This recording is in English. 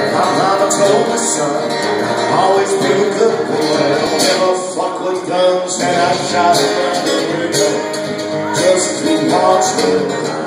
My mama told me, son, always be a good boy. Don't ever fuck with guns, and I shot around the window just to watch them.